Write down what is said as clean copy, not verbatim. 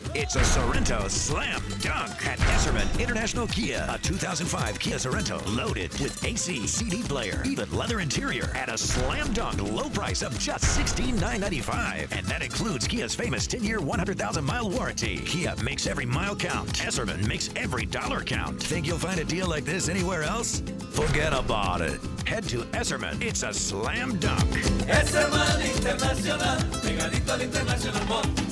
It's a Sorento slam dunk at Esserman International Kia. A 2005 Kia Sorento loaded with AC, CD player, even leather interior at a slam dunk low price of just $16,995. And that includes Kia's famous 10-year, 100,000-mile warranty. Kia makes every mile count. Esserman makes every dollar count. Think you'll find a deal like this anywhere else? Forget about it. Head to Esserman. It's a slam dunk. Esserman Internacional, pegadito al International Mall.